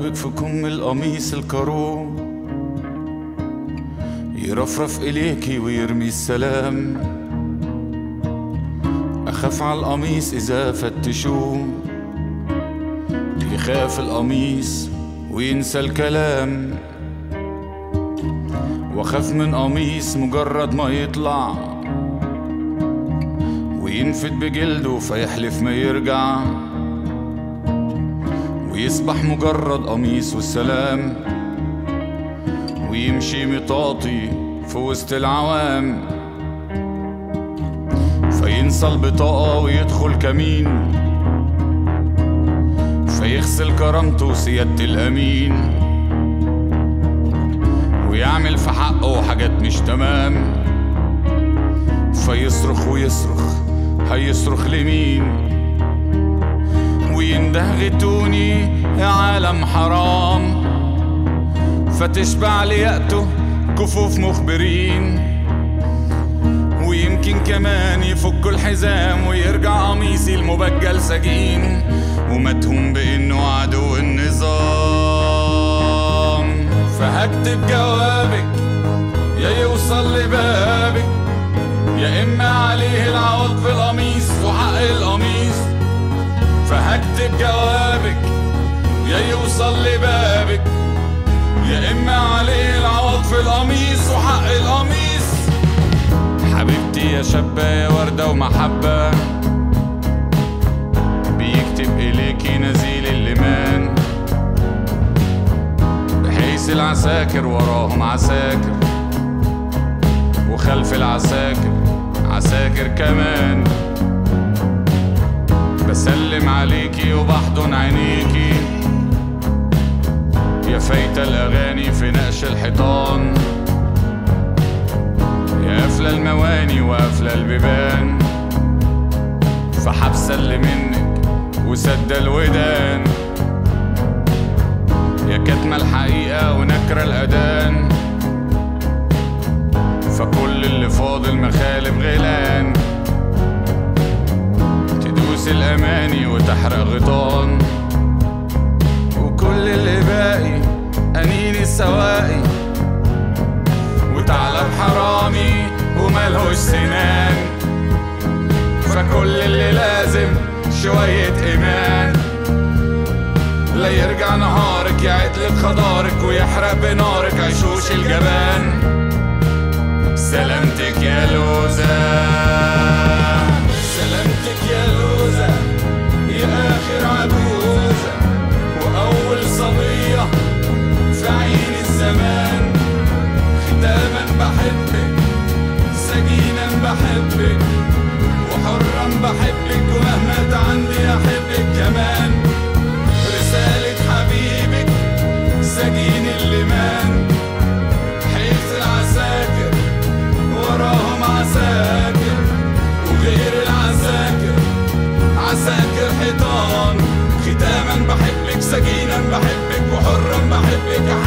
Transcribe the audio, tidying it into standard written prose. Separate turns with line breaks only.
جوابك في كم القميص الكارو، يرفرف إليكي ويرمي السلام. أخاف على القميص إذا فتشوه، يخاف القميص وينسى الكلام. وأخاف من قميص مجرد ما يطلع وينفد بجلده فيحلف ما يرجع، ويصبح مجرد قميص والسلام، ويمشي مطاطي في وسط العوام. فينسى البطاقة ويدخل كمين، فيغسل كرامته وسيادة الأمين، ويعمل في حقه حاجات مش تمام. فيصرخ ويصرخ هيصرخ لمين؟ وينده غتوني يا عالم حرام، فتشبع لياقته كفوف مخبرين. ويمكن كمان يفكوا الحزام ويرجع قميصي المبجل سجين، ومتهم بانه عدو النظام. فهكتب جوابك يا يوصل لبابك، يا اما عليه العوض في القميص وحق القميص. فهكتب جوابك يا يوصل لبابك، يا اما عليه العوض في القميص وحق القميص. حبيبتي يا شابة يا وردة ومحبة، بيكتب إليكي نزيل الليمان، بحيث العساكر وراهم عساكر، وخلف العساكر عساكر كمان. بسلم عليكي وبحضن عينيكي، يا فايتة الأغاني في نقش الحيطان، يا قافلة المواني وقافلة البيبان، فحبسة اللي منك وسد الودان، يا كاتمة الحقيقة ونكرة الأذان. فكل اللي فاضل مخالب غيلان، تدوس الأماني وتحرق غيطان. وكل اللي باقي أنين السواقي، وثعلب حرامي وملهوش سنان. فكل اللي لازم شوية إيمان، لا يرجع نهارك يعدلك خضارك ويحرق بنارك عشوش الجبان. سلامتك يا لوزة، سلامتك يا لوزة، يا آخر عجوزة وأول صبية في عين الزمان. ختاما بحبك، سجينا بحبك، وحرا بحبك، ومهما عندي أحبك كمان. رسالة حبيبك سجين الليمان، حيث العساكر وراهم عساكر، وغير العساكر عساكر حيطان. ختاما بحبك، سجينا بحبك، وحرا بحبك،